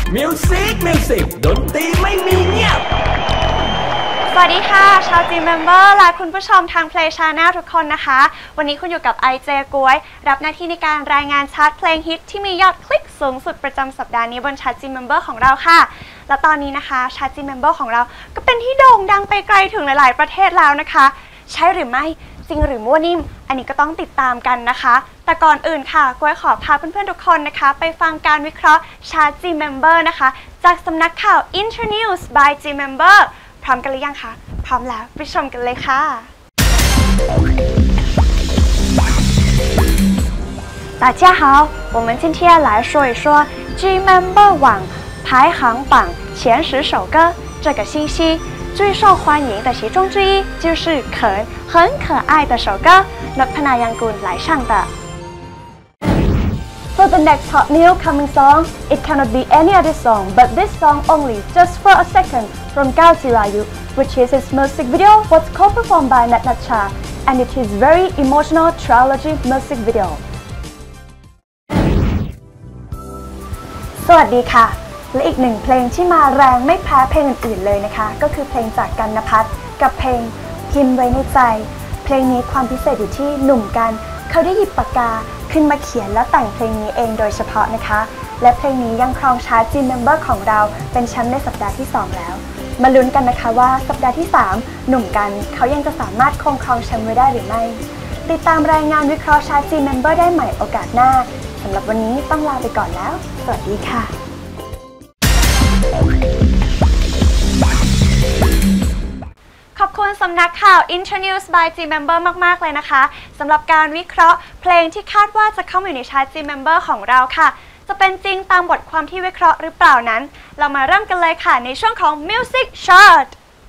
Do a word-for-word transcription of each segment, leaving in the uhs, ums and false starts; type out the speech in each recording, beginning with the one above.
มิวสิกมิวสิกดนตรีไม่มีเงียบสวัสดีค่ะชาวจีเมมเบอร์และคุณผู้ชมทาง Play Channel ทุกคนนะคะวันนี้คุณอยู่กับไอเจกวยรับหน้าที่ในการรายงานชาร์ตเพลงฮิตที่มียอดคลิกสูงสุดประจำสัปดาห์นี้บนชาร์ตจีเมมเบอร์ของเราค่ะและตอนนี้นะคะชาร์ตจีเมมเบอร์ของเราก็เป็นที่โด่งดังไปไกลถึงหลายๆประเทศแล้วนะคะใช่หรือไม่จริงหรือมั่วนิ่มอันนี้ก็ต้องติดตามกันนะคะแต่ก่อนอื่นค่ะกวยขอพาเพื่อนๆทุกคนนะคะไปฟังการวิเคราะห์ชาร์ต G-Member นะคะจากสำนักข่าว Internews by G-Member พร้อมกันหรือยังคะพร้อมแล้วไปชมกันเลยค่ะ大家好我们今天来说一说 G-Member 网排行榜前十首歌这个星期最受欢迎的其中之一就是可很可爱的首歌นพนายังกูล来唱的 For the next hot new coming song, it cannot be any other song but this song only, just for a second, from Gao Jirayu, which is its music video was co-performed by Nat Nat Cha, and it is very emotional trilogy music video. สวัสดีค่ะและอีกหนึ่งเพลงที่มาแรงไม่แพ้เพลงอื่นๆเลยนะคะก็คือเพลงจากกันณภัทรกับเพลงพิมพ์ไว้ในใจเพลงนี้ความพิเศษอยู่ที่หนุ่มกันเขาได้หยิบปากกาขึ้นมาเขียนและแต่งเพลงนี้เองโดยเฉพาะนะคะและเพลงนี้ยังครองชาร์ต G-Member ของเราเป็นแชมป์ในสัปดาห์ที่สองแล้วมาลุ้นกันนะคะว่าสัปดาห์ที่สามหนุ่มกันเขายังจะสามารถคงครองแชมป์ไว้ได้หรือไม่ติดตามรายงานวิเคราะห์ชาร์ต G-Member ได้ใหม่โอกาสหน้าสำหรับวันนี้ต้องลาไปก่อนแล้วสวัสดีค่ะขอบคุณสำนักข่าว Internews by G-Member มากๆเลยนะคะสำหรับการวิเคราะห์เพลงที่คาดว่าจะเข้ามาอยู่ในชาร์ต G-Member ของเราค่ะจะเป็นจริงตามบทความที่วิเคราะห์หรือเปล่านั้นเรามาเริ่มกันเลยค่ะในช่วงของ Music Chart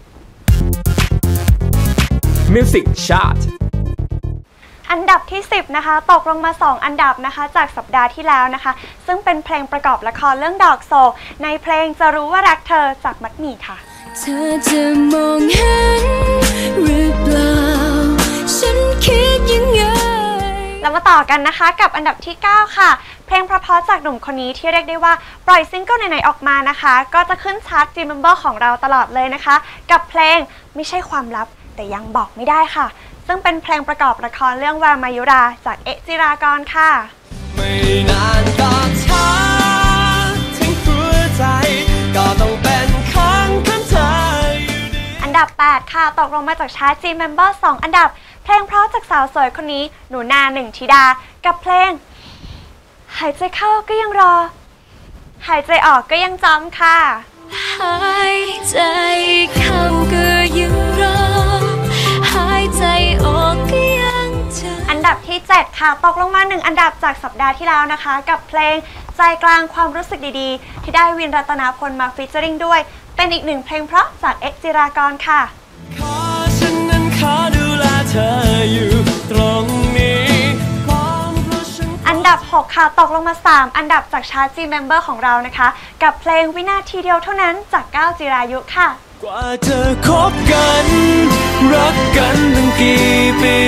Music Chart อันดับที่สิบนะคะตกลงมาสองอันดับนะคะจากสัปดาห์ที่แล้วนะคะซึ่งเป็นเพลงประกอบละครเรื่องดอกโศกในเพลงจะรู้ว่ารักเธอจากมัดหมี่ค่ะเธอจะมองเห็นหรือเปล่าฉันคิดยังไงแล้วมาต่อกันนะคะกับอันดับที่เก้าค่ะเพลงเพราะๆจากหนุ่มคนนี้ที่เรียกได้ว่าปล่อยซิงเกิลไหนๆออกมานะคะก็จะขึ้นชาร์ต G-Member ของเราตลอดเลยนะคะกับเพลงไม่ใช่ความลับแต่ยังบอกไม่ได้ค่ะซึ่งเป็นเพลงประกอบละครเรื่องวามายุราจากเอ๊ะจิรากรค่ะไม่นานก็ช้าทิ้งหัวใจก็ต้องเป็นของคนเธออยู่ดีอันดับแปดค่ะตกลงมาจากชาร์ต G-Member สองอันดับเพลงเพราะจากสาวสวยคนนี้หนูนาหนึ่งธิดากับเพลงหายใจเข้าก็ยังรอหายใจออกก็ยังจำค่ะหายใจเข้าก็ยังรอหายใจออกก็ยังจำอันดับที่เจ็ดค่ะตกลงมาหนึ่งอันดับจากสัปดาห์ที่แล้วนะคะกับเพลงใจกลางความรู้สึกดีๆที่ได้วินรัตนาพลมาฟีเจอริ่งด้วยเป็นอีกหนึ่งเพลงเพราะจากเอ๊ะจิรากรค่ะขอฉันนั้นขอดูแลเธออยู่ตรงนี้อันดับหกค่ะตกลงมาสามอันดับจากชาร์ต G-Member ของเรานะคะกับเพลงวินาทีเดียวเท่านั้นจากก้าวจิรายุค่ะกว่าเธอคบกันรักกันตั้งกี่ปี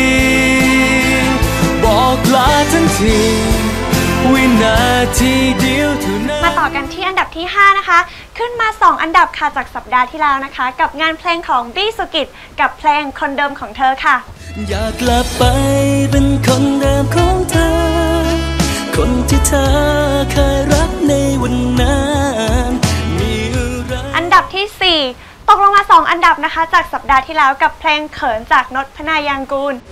บอกลาทั้งทีวินาทีเดียวเท่านั้นมาต่อกันที่อันดับที่ห้านะคะขึ้นมาสองอันดับค่ะจากสัปดาห์ที่แล้วนะคะกับงานเพลงของบี้สุกิจกับเพลงคนเดิมของเธอค่ะอยากกลับไปเป็นคนเดิมของเธอคนที่เธอเคยรักในวันนั้นมีอะไรอันดับที่สี่ตกลงมาสองอันดับนะคะจากสัปดาห์ที่แล้วกับเพลงเขินจากนพนายังกูล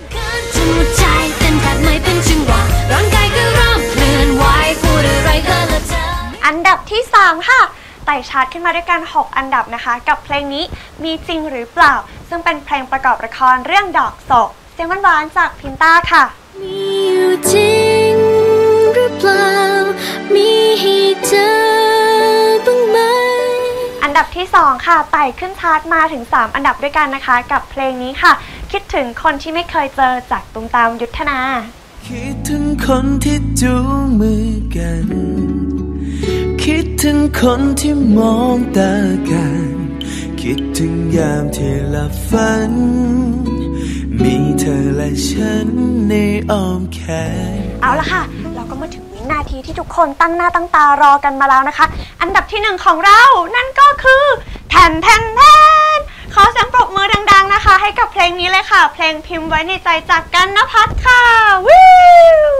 อันดับที่สามค่ะไต่ชาร์ตขึ้นมาด้วยกันหกอันดับนะคะกับเพลงนี้มีจริงหรือเปล่าซึ่งเป็นเพลงประกอบละครเรื่องดอกโศกเสียงหวานๆจากพินต้าค่ะมีอยู่จริงหรือเปล่ามีให้เจอบ้างไหมอันดับที่สองค่ะไต่ขึ้นชาร์ตมาถึงสามอันดับด้วยกันนะคะกับเพลงนี้ค่ะคิดถึงคนที่ไม่เคยเจอจากตุ้มตามยุทธนาคิดถึงคนที่จูงมือกันคิดถึงคนที่มองตากันคิดถึงยามที่หลับฝันมีเธอและฉันในอ้อมแขนเอาละค่ะเราก็มาถึงวินาทีที่ทุกคนตั้งหน้าตั้งตารอกันมาแล้วนะคะอันดับที่หนึ่งของเรานั่นก็คือแทนแทนแทนขอเสียงปรบมือดังๆนะคะให้กับเพลงนี้เลยค่ะเพลงพิมพ์ไว้ในใจจากกันณภัทรค่ะวิว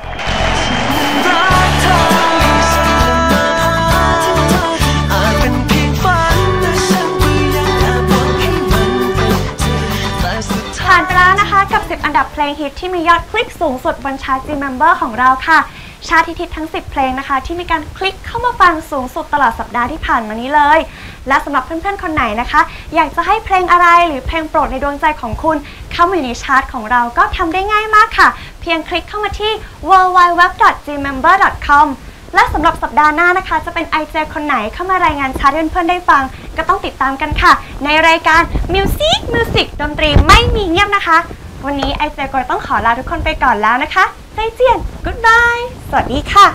ผ่านไปแล้วนะคะกับสิบอันดับเพลงฮิตที่มียอดคลิกสูงสุดบนชาร์ต G Member ของเราค่ะชาร์ตฮิตทั้งสิบเพลงนะคะที่มีการคลิกเข้ามาฟังสูงสุดตลอดสัปดาห์ที่ผ่านมานี้เลยและสำหรับเพื่อนๆคนไหนนะคะอยากจะให้เพลงอะไรหรือเพลงโปรดในดวงใจของคุณเข้ามาอยู่ในชาร์ตของเราก็ทำได้ง่ายมากค่ะเพียงคลิกเข้ามาที่ ดับเบิลยู ดับเบิลยู ดับเบิลยู ดอท จี เมมเบอร์ ดอท คอม และสำหรับสัปดาห์หน้านะคะจะเป็น ไอ เจ คนไหนเข้ามารายงานชาร์ตให้เพื่อนๆได้ฟังก็ต้องติดตามกันค่ะในรายการ Music Music ดนตรีไม่มีเงียบนะคะวันนี้ไอเจก็ต้องขอลาทุกคนไปก่อนแล้วนะคะไซเจียน Goodbye สวัสดีค่ะ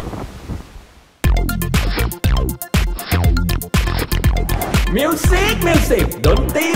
Music Music ดนตรี